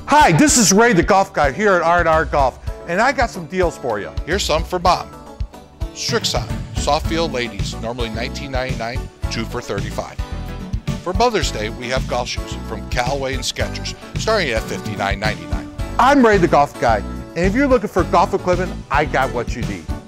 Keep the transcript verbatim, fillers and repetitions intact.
Hi, this is Ray the Golf Guy here at R and R Golf, and I got some deals for you. Here's some for Bob. Strixon, soft feel ladies, normally nineteen ninety-nine, two for thirty-five. For Mother's Day, we have golf shoes from Callaway and Skechers, starting at fifty-nine ninety-nine. I'm Ray the Golf Guy, and if you're looking for golf equipment, I got what you need.